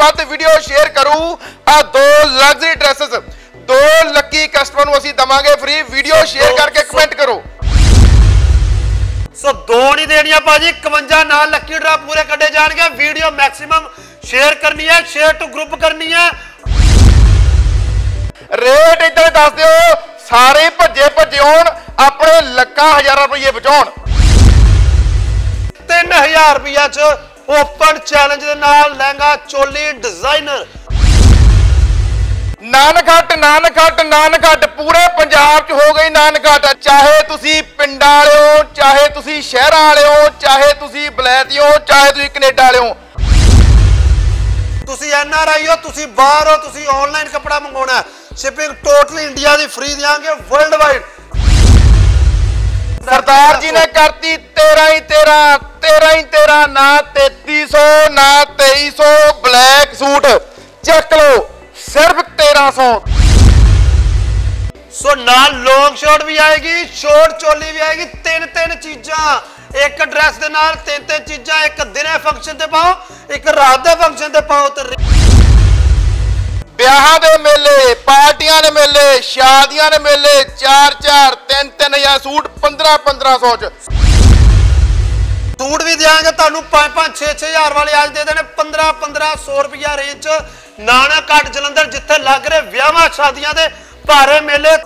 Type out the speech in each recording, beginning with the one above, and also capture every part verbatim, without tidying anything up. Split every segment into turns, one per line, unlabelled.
ਵੱਧ video share करूँ आ दो लग्जरी ड्रेसेस दो लकी कस्टमर नूं असीं दवांगे फ्री। वीडियो शेयर करके कमेंट करो।
सो दो नहीं देनिया भाजी, इकवंजा नाल लकी ड्रा पूरे कड्डे जाणगे। वीडियो मैक्सिमम शेयर करनी है, शेयर टू ग्रुप करनी है।
रेट इधर दस दिओ, सारे भज्जे भज्जे होण, अपने लक्कां हज़ारां रुपये बचाउण।
तीन हजार रुपया च ओपन चैलेंज दे नाल लहंगा चोली डिजाइनर।
नानघट नानघट नानघट पूरे पंजाब च हो गई नानघट। चाहे तुसी पिंडां वाले हो, चाहे तुसी शहरां वाले हो, चाहे तुसी बलैती हो, चाहे तुसी कनेडा वाले हो,
तुसी एन आर आई हो, तुसी बाहर हो, तुसी ऑनलाइन कपड़ा मंगवाना है, शिपिंग टोटली इंडिया दी फ्री देंगे वर्ल्ड वाइड।
सरदार जी ने करती तेरह ही तेरह तेरह ही तेरह ना तैती सौ ना तेई सौ ब्लैक सूट चेक लो सिर्फ तेरह सौ।
सो नाल लॉन्ग शॉर्ट भी आएगी, शॉर्ट चोली भी आएगी। तीन तीन चीजा एक ड्रेस दे नाल, तीन तीन चीजा एक दिने फंक्शन ते पाओ, एक रात दे फंक्शन ते पाओ। ते
ब्याह दे मेले, पार्टियां दे मेले, शादियां दे मेले, चार चार तीन तीन हजार सूट पंद्रह पंद्रह सौ च। सूट भी देंगे तुहानू पांच पांच छे छे हजार वाले आज दे देने पंद्रह पंद्रह सौ रुपया रेंज च। नानघट जलंधर जिथे लग रहे ब्याहां शादियां दे भारे मेले।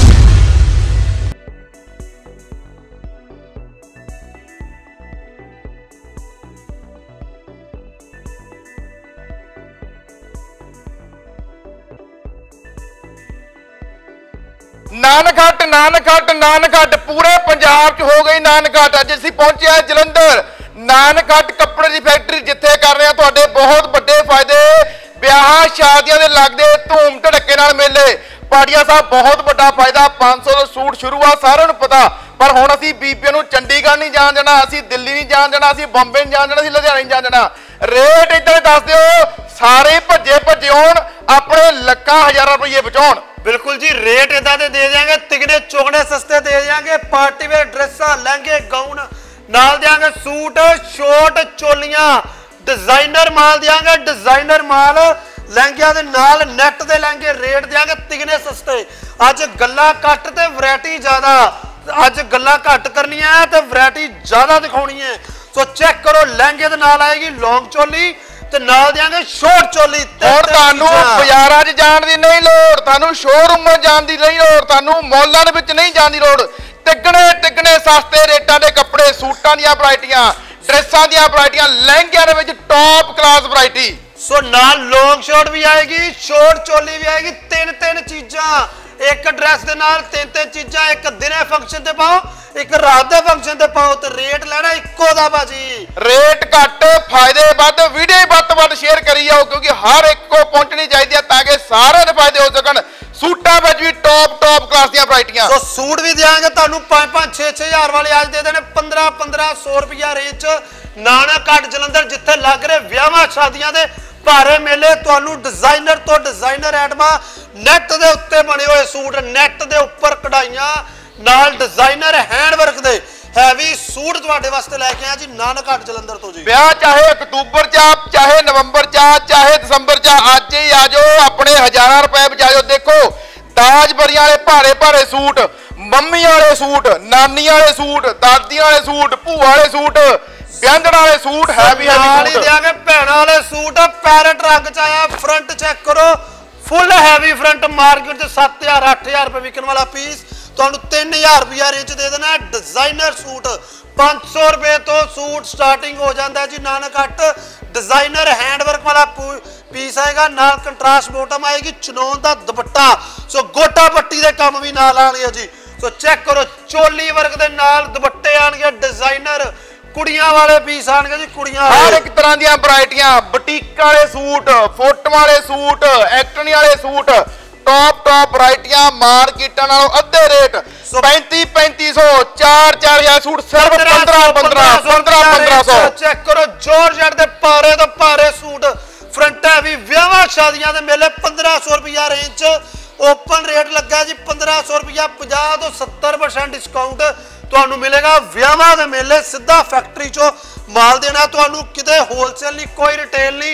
नानघट नानघट नानघट पूरे पंजाब च हो गई नानघट। अज असीं पहुंचे हैं जलंधर नानघट कपड़े की फैक्ट्री, जिथे कर रहे हैं तुहाडे बहुत बड़े फायदे। ब्याह शादियां दे लगदे धूम धड़के नाल मेले। पाटिया साहब बहुत बड़ा फायदा, पांच सौ सूट शुरू आ, सारिआं नूं पता। पर हुण असीं बीबीआं नूं चंडीगढ़ नहीं जाण देना, असीं दिल्ली नहीं जाण देना, असीं बंबे नहीं जाण देना, असीं लुधियाणे नहीं जाण देना। रेट इधर दस दिओ, सारे भज्जे भज्जे होण, अपने लक्कां हज़ारां रुपये बचाउण। बिल्कुल जी, रेट इदा दे दे देंगे, तिगड़े चौगड़े सस्ते दे देंगे। पार्टी वेयर ड्रेसा, लहंगे, गाउन नाल देंगे, सूट शॉर्ट चोलियां डिजाइनर माल देंगे। डिजाइनर माल लहंगिया दे नाल नेट दे लहंगे रेट देंगे तिगने सस्ते। अज गल्लां घट ते वैरायटी ज्यादा, अज गल्लां घट करनी है ते वैरायटी ज्यादा दिखानी है। सो चेक करो, लहंगे दे नाल आएगी लॉन्ग चोली ते नाल देंगे शॉर्ट चोली। हुण तुहानू बाजारां च जाण दी नहीं लोड़, तुहानू शोरूमां जाण दी नहीं लोड़, तुहानू मॉलां दे विच नहीं जाण दी लोड़। तिगने तिगने सस्ते रेटां दे कपड़े, सूटां दीयां वैरायटियां, ड्रेसां दीयां वैरायटियां, लहंगियां दे विच टॉप क्लास वैरायटी। सो नाल लॉन्ग शॉर्ट भी आएगी, शॉर्ट चोली भी आएगी। तीन तीन चीजां एक ड्रेस दे नाल, तीन तीन चीजां एक दिने फंक्शन ते पाओ, एक रात दे फंक्शन ते पाओ। ते रेट लेना इक्को दा भाजी। रेट घट फायदे वध, वीडियो वध वध शेयर करी जाओ, क्योंकि हर एक को पहुंचनी चाहिए ताकि सारे दे फायदे हो सकन। सूटां विच भी टॉप टॉप क्लास दीयां वैरायटियां। सो सूट भी देंगे तुहानू पांच पांच छे छे हजार वाले आज दे देने पंद्रह पंद्रह सौ रुपया रेंज च। नानघट जलंधर जिथे लग रहे ब्याहां शादियां दे भारे मेले। तुहानू डिजाइनर तो डिजाइनर आइटमां, नैट दे उत्ते बने हुए सूट, नैट दे उपर कढ़ाइयां नाल डिजाइनर हैंडवर्क दे हैवी सूट तुहाडे वास्ते लेके आया जी नानघट जलंधर तो जी। ब्याह चाहे अक्तूबर च, चाहे नवंबर च, चाहे दिसंबर च, अज ही आ जाओ, अपने हजारां रुपए बचा जाओ। देखो दाज बरियां वाले भारे भारे सूट, मम्मी वाले सूट, नानी वाले सूट, दादी वाले सूट, भूआ वाले सूट, ब्यांदड़ वाले सूट, हैवी हैवी सूट देंगे, भैणां वाले सूट पैरेट रंग च आया। फ्रंट चेक करो, फुल हैवी फ्रंट, मार्केट च सत्त हजार अठ हजार रुपए विकन वाला पीस तुहानू तीन हजार रुपया रेंज दे देना है। डिजाइनर सूट पांच सौ रुपए तो सूट स्टार्टिंग हो जाता है जी नानघट। डिजाइनर हैंडवर्क वाला पीस आएगा, नाल कंट्रास्ट बॉटम आएगी, चनौन का दुपट्टा। सो गोटा पट्टी के काम भी नाल आने जी। सो चेक करो, चोली वर्क के नाल दुपट्टे आने, डिजाइनर कुड़ियां वाले पीस आने जी। कुड़ियां हर एक तरह दी वैरायटियां, बुटीक वाले सूट, फोटो वाले सूट, एक्टनी वाले सूट, टॉप टॉप वैरायटियां मार्केटां नालों अद्धे रेट। पैंती पैंती सौ चार चार हजार सूट सिर्फ पंद्रह पंद्रह पंद्रह पंद्रह सौ। चेक करो, जॉर्जेट दे भारे तो भारे सूट, फ्रंट है भी ब्याहां शादियां दे मेले पंद्रह सौ रुपया रेंज च। ओपन रेट लगा जी पंद्रह सौ रुपया, पचास तो सत्तर परसेंट डिस्काउंट तुहानू मिलेगा। ब्याहां दे मेले सीधा फैक्ट्री चो माल देना तुहानू, किते होलसेल नहीं, कोई रिटेल नहीं,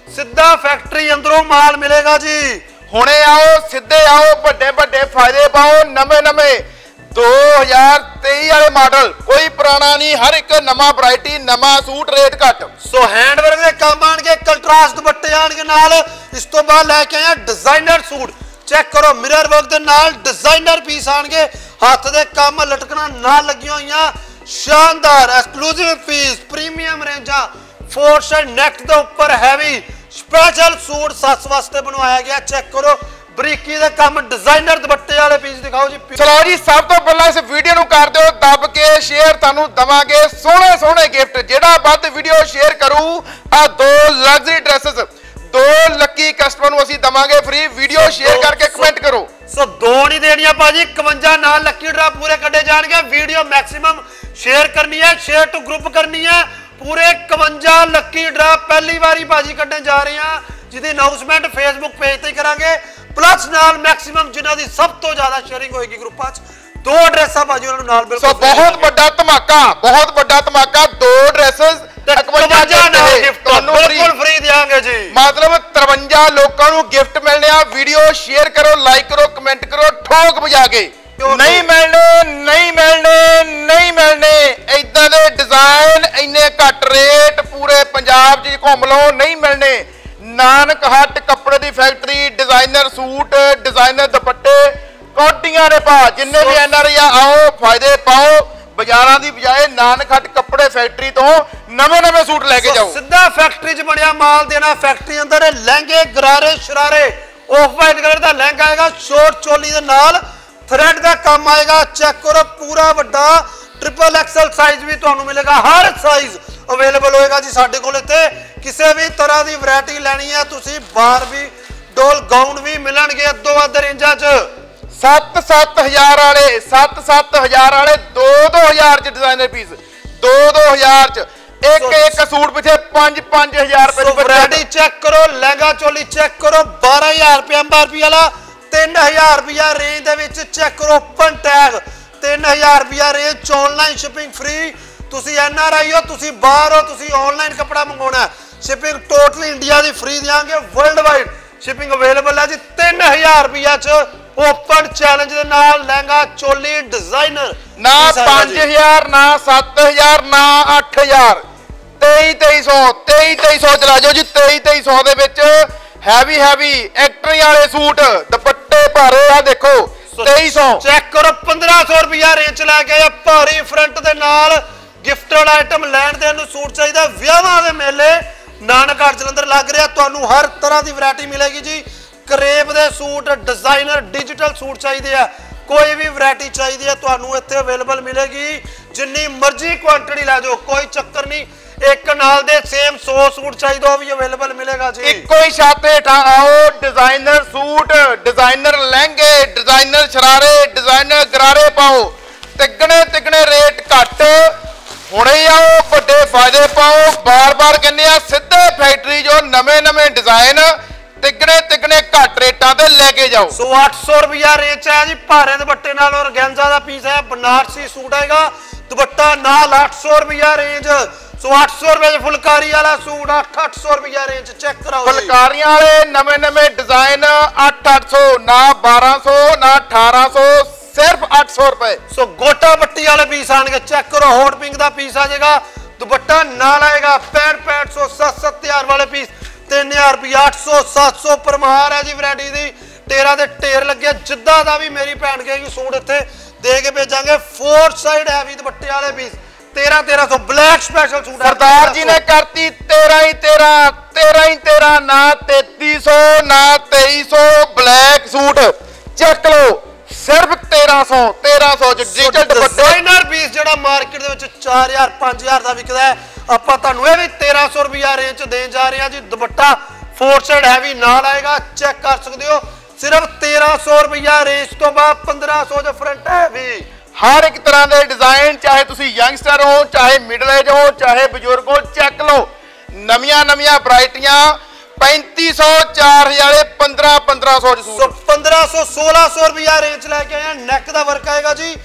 ਸਿੱਧਾ ਫੈਕਟਰੀ ਅੰਦਰੋਂ ਮਾਲ ਮਿਲੇਗਾ ਜੀ।
ਹੁਣੇ ਆਓ, ਸਿੱਧੇ ਆਓ, ਵੱਡੇ ਵੱਡੇ ਫਾਇਦੇ ਪਾਓ। ਨਵੇਂ ਨਵੇਂ ਦੋ ਹਜ਼ਾਰ ਤੇਈ ਵਾਲੇ ਮਾਡਲ, ਕੋਈ ਪੁਰਾਣਾ ਨਹੀਂ, ਹਰ ਇੱਕ ਨਵਾਂ ਵੈਰਾਈਟੀ, ਨਵਾਂ ਸੂਟ, ਰੇਟ ਘੱਟ।
ਸੋ ਹੈਂਡਵਰਕ ਦੇ ਕੰਮ ਆਣਗੇ, ਕੰਟਰਾਸਟ ਦੁਪੱਟੇ ਆਣਗੇ ਨਾਲ। ਇਸ ਤੋਂ ਬਾਅਦ ਲੈ ਕੇ ਆਇਆ ਡਿਜ਼ਾਈਨਰ ਸੂਟ, ਚੈੱਕ ਕਰੋ ਮਿਰਰ ਵਰਕ ਦੇ ਨਾਲ ਡਿਜ਼ਾਈਨਰ ਪੀਸ ਆਣਗੇ, ਹੱਥ ਦੇ ਕੰਮ ਲਟਕਣਾ ਨਾਲ ਲੱਗੀਆਂ ਹੋਈਆਂ, ਸ਼ਾਨਦਾਰ ਐਕਸਕਲੂਸਿਵ ਪੀਸ, ਪ੍ਰੀਮੀਅਮ ਰੇਂਜਾਂ, ਫੋਰ ਸਾਈਡ ਨੈਕ ਦੇ ਉੱਪਰ ਹੈਵੀ ਸਪੈਸ਼ਲ ਸੂਟ ਸੱਸ ਵਾਸਤੇ ਬਣਵਾਇਆ ਗਿਆ। ਚੈੱਕ ਕਰੋ ਬਰੀਕੀ ਦੇ ਕੰਮ, ਡਿਜ਼ਾਈਨਰ ਦੁਪੱਟੇ ਵਾਲੇ ਪੀਸ ਦਿਖਾਓ ਜੀ।
ਚਲੋ ਜੀ, ਸਭ ਤੋਂ ਪਹਿਲਾਂ ਇਸ ਵੀਡੀਓ ਨੂੰ ਕਰ ਦਿਓ ਦੱਬ ਕੇ ਸ਼ੇਅਰ, ਤੁਹਾਨੂੰ ਦਵਾਂਗੇ ਸੋਹਣੇ ਸੋਹਣੇ ਗਿਫਟ। ਜਿਹੜਾ ਵੱਧ ਵੀਡੀਓ ਸ਼ੇਅਰ ਕਰੂ ਆ ਦੋ ਲਗਜ਼ਰੀ ਡਰੈਸਸ, ਦੋ ਲੱਕੀ ਕਸਟਮਰ ਨੂੰ ਅਸੀਂ ਦਵਾਂਗੇ ਫ੍ਰੀ। ਵੀਡੀਓ ਸ਼ੇਅਰ ਕਰਕੇ ਕਮੈਂਟ ਕਰੋ।
ਸੋ ਦੋ ਨਹੀਂ ਦੇਣੀਆਂ ਭਾਜੀ, ਇਕਵੰਜਾ ਨਾਲ ਲੱਕੀ ਡਰਾ ਪੂਰੇ ਕੱਢੇ ਜਾਣਗੇ। ਵੀਡੀਓ ਮੈਕਸਿਮਮ ਸ਼ੇਅਰ ਕਰਨੀ ਹੈ, ਸ਼ੇਅਰ ਟੂ ਗਰੁੱਪ ਕਰਨੀ ਹੈ। ਪੂਰੇ ਇਕਵੰਜਾ ਲੱਕੀ ਡਰਾ ਪਹਿਲੀ ਵਾਰੀ ਭਾਜੀ ਕੱਢਣ ਜਾ ਰਹੇ ਹਾਂ, ਜਿਹਦੀ ਅਨਾਉਂਸਮੈਂਟ ਫੇਸਬੁੱਕ ਪੇਜ ਤੇ ਕਰਾਂਗੇ। ਪਲੱਸ ਨਾਲ ਮੈਕਸਿਮਮ ਜਿਨ੍ਹਾਂ ਦੀ ਸਭ ਤੋਂ ਜ਼ਿਆਦਾ ਸ਼ੇਅਰਿੰਗ ਹੋਏਗੀ ਗਰੁੱਪਾਂ 'ਚ, ਦੋ ਡਰੈਸਾਂ ਭਾਜੀ ਉਹਨਾਂ ਨੂੰ ਨਾਲ ਬਿਲਕੁਲ।
ਸੋ ਬਹੁਤ ਵੱਡਾ ਧਮਾਕਾ, ਬਹੁਤ ਵੱਡਾ ਧਮਾਕਾ, ਦੋ ਡਰੈਸਸ
ਇਕਵੰਜਾ ਨਾਲ ਗਿਫਟ ਤੁਹਾਨੂੰ ਬਿਲਕੁਲ ਫ੍ਰੀ ਦੇਵਾਂਗੇ ਜੀ।
ਮਤਲਬ ਤਰਵੰਜਾ ਲੋਕਾਂ ਨੂੰ ਗਿਫਟ ਮਿਲਣੇ ਆ। ਵੀਡੀਓ ਸ਼ੇਅਰ ਕਰੋ, ਲਾਈਕ ਕਰੋ, ਕਮੈਂਟ ਕਰੋ, ਠੋਕ ਵਜਾ ਕੇ। ਨਹੀਂ ਮਿਲਣੇ, ਨਹੀਂ ਮਿਲਣੇ, ਨਹੀਂ ਮਿਲਣੇ ਇਦਾਂ ਦੇ ਡਿਜ਼ਾਈਨ, ਇੰਨੇ ਘੱਟ ਰੇਟ, ਪੂਰੇ ਪੰਜਾਬ 'ਚ ਘੁੰਮ ਲਓ, ਨਹੀਂ ਮਿਲਣੇ। ਨਾਨਕ ਹੱਟ ਕੱਪੜੇ ਦੀ ਫੈਕਟਰੀ, ਡਿਜ਼ਾਈਨਰ ਸੂਟ, ਡਿਜ਼ਾਈਨਰ ਦੁਪੱਟੇ, ਕੋਟੀਆਂ ਦੇ ਭਾਅ, ਜਿੰਨੇ ਵੀ ਐਨਆਰਆਈ ਆਓ ਫਾਇਦੇ ਪਾਓ। ਬਾਜ਼ਾਰਾਂ ਦੀ ਬਜਾਏ ਨਾਨਕ ਹੱਟ ਕੱਪੜੇ ਫੈਕਟਰੀ ਤੋਂ ਨਵੇਂ ਨਵੇਂ ਸੂਟ ਲੈ ਕੇ ਜਾਓ।
ਸਿੱਧਾ ਫੈਕਟਰੀ 'ਚ ਬਣਿਆ ਮਾਲ ਦੇਣਾ। ਫੈਕਟਰੀ ਅੰਦਰ ਲਹਿੰਗੇ, ਗਰਾਰੇ, ਸ਼ਰਾਰੇ, ਆਫ ਵਾਈਟ ਕਲਰ ਦਾ ਲਹਿੰਗਾ ਆਏਗਾ, ਸ਼ੋਰਟ ਚੋਲੀ ਦੇ ਨਾਲ ਥਰੈਡ ਦਾ ਕੰਮ ਆਏਗਾ। ਚੈੱਕ ਕਰੋ ਪੂਰਾ ਵੱਡਾ ट्रिपल एक्सएल साइज भी तुहानू मिलेगा, हर साइज अवेलेबल होएगा जी साडे कोल। इत्थे किसी भी तरह की वैरायटी लैनी है तुसीं, बार भी डोल गाउन भी मिलणगे अद्धो अद्ध रेंजा च।
सत्त सत्त हजार वाले, सत्त सत्त हजार वाले, दो दो हजार च डिजाइनर पीस, दो दो हजार च एक so, एक सूट पिछे पांच पांच हजार रुपए।
वैरायटी चेक करो, लहंगा चोली चेक करो, बारह हजार रुपये एम आर पी वाला, तीन हजार रुपया रेंज दे विच चेक करो, ओपन टैग तीन हजार रुपया रेंज, ऑनलाइन शिपिंग फ्री। तुसी एन आर आई हो, तुसी बाहर हो, तुसी ऑनलाइन कपड़ा मंगाना है, शिपिंग टोटली इंडिया की फ्री देंगे, वर्ल्ड वाइड शिपिंग अवेलेबल है जी। तीन हजार रुपया च ओपन चैलेंज दे नाल लहंगा चोली डिजाइनर,
ना पांच हजार ना सत्त हजार ना अठ हजार, तेई तेई सौ तेई तेई सौ चला जाओ जी। तेई तेई सौ दे विच हैवी हैवी एक्टरी वाले सूट, दुपट्टे भारे आ देखो, तेई सौ
चेक करो, पंद्रह सौ रुपया रेंज लैके भारी फ्रंट दे नाल गिफ्टेड आइटम लैण देण नूं सूट चाहिए। विआहां दे मेले नानक हट जलंधर लग रहा, तुहानूं हर तरह की वैरायटी मिलेगी जी। करेब दे सूट, डिजाइनर डिजिटल सूट चाहिए है, कोई भी वैरायटी चाहिए है तुहानूं इत्थे अवेलेबल मिलेगी। जिन्नी मर्जी क्वांटिटी लै जाओ, कोई चक्कर नहीं। एक नाल दे सेम सौ सूट चाहिए वो भी अवेलेबल मिलेगा जी।
इक्को ही छत हेठ आओ, डिजाइनर सूट, डिजाइनर लहंगे, डिजाइनर शरारे, डिजाइनर गरारे पाओ, तिगने तिगने रेट घट। हुणे ही आओ, बड़े फायदे पाओ। बार बार कहने सीधे फैक्ट्री जो नवे नवे डिजाइन तिगने तिगने घट रेटां ते लेके जाओ।
सो अठ सौ रुपया रेट है जी, भारे दुपट्टे नाल और गैंजा का पीस है, बनारसी सूट आएगा, दुपट्टा नाल अठ सौ रुपया रेंज। सो अठ सौ रुपए फुलकारी वाला सूट अठ अठ सौ रुपया रेंज, चेक कराओ।
फुलकारियां वाले नवे नवे डिजाइन अठ अठ सौ ना बारह सौ ना अठारह सौ, सिर्फ अठ सौ रुपए।
सो गोटा पट्टी वाले पीस आएंगे, चेक करो, हॉट पिंक का पीस आ जाएगा, दुपट्टा नाल आएगा, पैंठ पैंठ सौ सत्त सत्त हजार वाले पीस तीन हजार रुपया, अठ सौ सत्त सौ परमार है जी। वैरायटी की टेरा दे टेर लगे, जिद्दा का भी मेरी भैन कहेगी सूट इत्थे दे के भेजांगे। फोर साइड हैवी दुपट्टे वाले पीस तेरह तेरह सौ black special suit.
Sardar ji ने करती तेरह ही तेरह, तेरह ही तेरह, ना तैती सौ ना तेईस सौ ब्लैक सूट चेक लो, सिर्फ तेरह सौ तेरह सौ
डिजाइनर पीस जो मार्केट के चार हजार पांच हजार का विकदा है, आप भी तेरह सौ रुपया रेंज देन जा रहे हैं जी। दुपट्टा फोर साइड हैवी नाल आएगा, चेक कर सकते हो, सिर्फ तेरह सौ रुपया रेंज तो बाद पंद्रह सौ जो फ्रंट हैवी।
हर एक तरह के डिजाइन, चाहे तुसी यंगस्टर हो, चाहे मिडल एज हो, चाहे बजुर्ग हो, चेक लो। नविया नविया वरायटियां पैंती सौ चार हजार पंद्रह पंद्रह सौ
पंद्रह सौ सोलह सौ रुपया रेंज लैके आए। नैक का वर्क आएगा जी,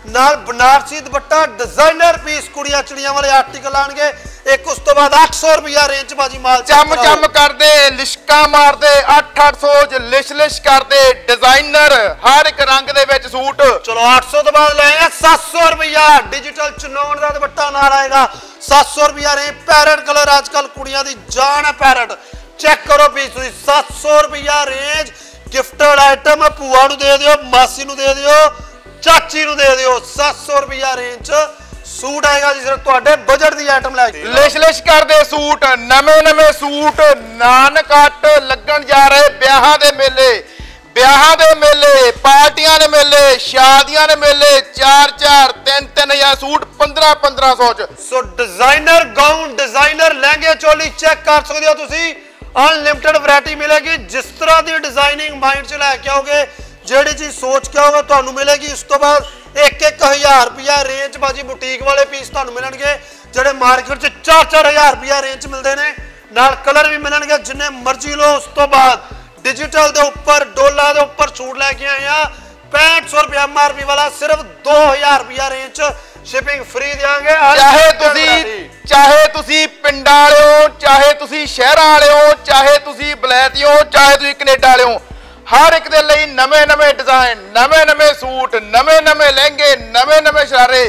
ਨਾਲ ਬਨਾਰਸੀ ਦੁਪੱਟਾ ਡਿਜ਼ਾਈਨਰ ਪੀਸ ਕੁੜੀਆਂ ਚਿੜੀਆਂ ਵਾਲੇ ਆਰਟੀਕਲ ਆਣਗੇ। ਇੱਕ ਉਸ ਤੋਂ ਬਾਅਦ ਅੱਠ ਸੌ ਰੁਪਿਆ ਰੇਂਜ ਬਾਜੀ ਮਾਲ
ਚਮ ਚਮ ਕਰਦੇ, ਲਿਸ਼ਕਾ ਮਾਰਦੇ, ਅੱਠ ਅੱਠ ਸੌ ਚ ਲਿਸ਼ ਲਿਸ਼ ਕਰਦੇ, ਡਿਜ਼ਾਈਨਰ ਹਰ ਇੱਕ ਰੰਗ ਦੇ ਵਿੱਚ ਸੂਟ।
ਚਲੋ ਅੱਠ ਸੌ ਤੋਂ ਬਾਅਦ ਲੈ ਆਏ ਸੱਤ ਸੌ ਰੁਪਿਆ ਡਿਜੀਟਲ ਚਨੌਨ ਦਾ ਦੁਪੱਟਾ ਨਾਲ ਆਏਗਾ। ਸੱਤ ਸੌ ਰੁਪਿਆ ਰੇ ਪੈਰਟ ਕਲਰ ਅੱਜ ਕੱਲ ਕੁੜੀਆਂ ਦੀ ਜਾਨ ਹੈ ਪੈਰਟ। ਚੈੱਕ ਕਰੋ ਪੀਸ ਤੁਸੀਂ ਸੱਤ ਸੌ ਰੁਪਿਆ ਰੇਂਜ। ਗਿਫਟਡ ਆਈਟਮ ਭੂਆ ਨੂੰ ਦੇ ਦਿਓ, ਮਾਸੀ ਨੂੰ ਦੇ ਦਿਓ, ਚਾਚੀ ਨੂੰ ਦੇ ਦਿਓ। ਸੱਤ ਸੌ ਰੁਪਿਆ ਰੇਂਜ ਸੂਟ ਆਏਗਾ ਜੀ ਸਿਰਫ ਤੁਹਾਡੇ ਬਜਟ ਦੀ ਆਈਟਮ ਲੈ ਕੇ।
ਲਿਸ਼ ਲਿਸ਼ ਕਰਦੇ ਸੂਟ, ਨਵੇਂ ਨਵੇਂ ਸੂਟ ਨਾਨ ਕੱਟ ਲੱਗਣ ਜਾ ਰਹੇ ਵਿਆਹਾਂ ਦੇ ਮੇਲੇ। ਵਿਆਹਾਂ ਦੇ ਮੇਲੇ, ਪਾਰਟੀਆਂ ਦੇ ਮੇਲੇ, ਸ਼ਾਦੀਆਂ ਦੇ ਮੇਲੇ, ਚਾਰ ਚਾਰ ਤਿੰਨ ਤਿੰਨ ਹਜ਼ਾਰ ਸੂਟ ਪੰਦਰਾਂ ਪੰਦਰਾਂ ਸੌ ਚ।
ਸੋ ਡਿਜ਼ਾਈਨਰ ਗਾਊਨ, ਡਿਜ਼ਾਈਨਰ ਲਹਿੰਗੇ ਚੋਲੀ ਚੈੱਕ ਕਰ ਸਕਦੇ ਹੋ ਤੁਸੀਂ। ਅਨਲਿਮਿਟਡ ਵੈਰਾਈਟੀ ਮਿਲੇਗੀ। ਜਿਸ ਤਰ੍ਹਾਂ ਦੀ ਡਿਜ਼ਾਈਨਿੰਗ ਮਾਈਂਡ ਚ ਲੈ ਕੇ ਆਓਗੇ, ਜਿਹੜੀ ਚੀਜ਼ ਸੋਚ ਕੇ ਆਓਗੇ ਤੁਹਾਨੂੰ ਮਿਲੇਗੀ। ਉਸ ਤੋਂ ਬਾਅਦ ਇੱਕ ਇੱਕ ਹਜ਼ਾਰ ਰੁਪਿਆ ਰੇਂਜ ਬਾਜੀ ਬੁਟੀਕ ਵਾਲੇ ਪੀਸ ਤੁਹਾਨੂੰ ਮਿਲਣਗੇ, ਜਿਹੜੇ ਮਾਰਕੀਟ ਚ ਚਾਰ ਚਾਰ ਹਜ਼ਾਰ ਰੁਪਿਆ ਰੇਂਜ ਚ ਮਿਲਦੇ ਨੇ। ਨਾਲ ਕਲਰ ਵੀ ਮਿਲਣਗੇ ਜਿੰਨੇ ਮਰਜ਼ੀ ਲਓ। ਉਸ ਤੋਂ ਬਾਅਦ डिजिटल के ऊपर डोला के ऊपर सूट लैके आए हैं पैंठ सौ रुपया एम आर पी वाला सिर्फ दो हजार रुपया रेंज शिपिंग फ्री देंगे।
चाहे तुसी चाहे तुसी पिंडां वाले हो, चाहे तुसी शहरां वाले हो, चाहे तुसी बलैती हो, चाहे तुसी कनेडा वाले हो, हर एक दे लई नवे नवे डिजाइन, नवे नवे सूट, नवे नवे लहंगे, नवे नवे शरारे।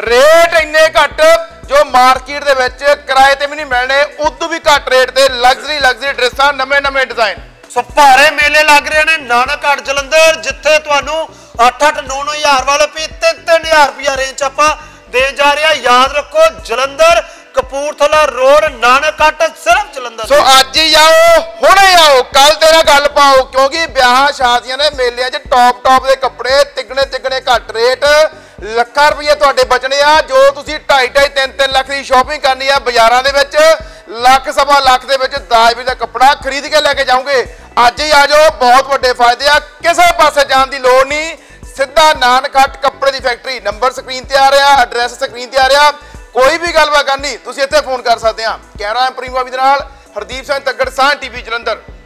रेट इन्ने घट जो मार्केट दे विच किराए ते भी नहीं मिलने, उदों भी घट रेट ते लग्जरी लग्जरी ड्रेसां, नवे नवे डिजाइन।
सो भारे मेले लग रहे हैं नानक घाट जलंधर, जिथे तुहानू अठ अठ नौ नौ हजार वाले भी तीन तीन हजार रुपया रेंज आपां दे जा रहे हैं। याद रखो जलंधर कपूरथला रोड नानक घाट सिर्फ जलंधर।
सो अज ही आओ, हुणे आओ, कल तेरा गल पाओ, क्योंकि ब्याह शादियां दे मेलियां च टॉप टॉप दे कपड़े तिगने तिगने घट रेट ਲੱਖਾਂ ਰੁਪਏ ਤੁਹਾਡੇ ਬਚਣੇ ਆ। ਜੋ ਤੁਸੀਂ ਢਾਈ ਢਾਈ ਤਿੰਨ ਤਿੰਨ ਲੱਖ ਦੀ ਸ਼ਾਪਿੰਗ ਕਰਨੀ ਆ ਬਾਜ਼ਾਰਾਂ ਦੇ ਵਿੱਚ, ਲੱਖ ਸਵਾ ਲੱਖ ਦੇ ਵਿੱਚ ਦਾਜ ਵੀ ਦਾ ਕੱਪੜਾ ਖਰੀਦ ਕੇ ਲੈ ਕੇ ਜਾਓਗੇ। ਅੱਜ ਹੀ ਆ ਜਾਓ, ਬਹੁਤ ਵੱਡੇ ਫਾਇਦੇ ਆ, ਕਿਸੇ ਪਾਸੇ ਜਾਣ ਦੀ ਲੋੜ ਨਹੀਂ। ਸਿੱਧਾ ਨਾਨਕਹੱਟ ਕੱਪੜੇ ਦੀ ਫੈਕਟਰੀ, ਨੰਬਰ ਸਕਰੀਨ ਤੇ ਆ ਰਿਹਾ, ਐਡਰੈਸ ਸਕਰੀਨ ਤੇ ਆ ਰਿਹਾ। ਕੋਈ ਵੀ ਗੱਲਬਾਤ ਕਰਨੀ ਤੁਸੀਂ ਇੱਥੇ ਫੋਨ ਕਰ ਸਕਦੇ ਆ। ਕੈਮਰਾ ਐਂਪਰੀ ਦੇ ਨਾਲ ਹਰਦੀਪ ਸਿੰਘ ਤੱਗੜ, ਸਾਂਝ ਟੀਵੀ ਜਲੰਧਰ।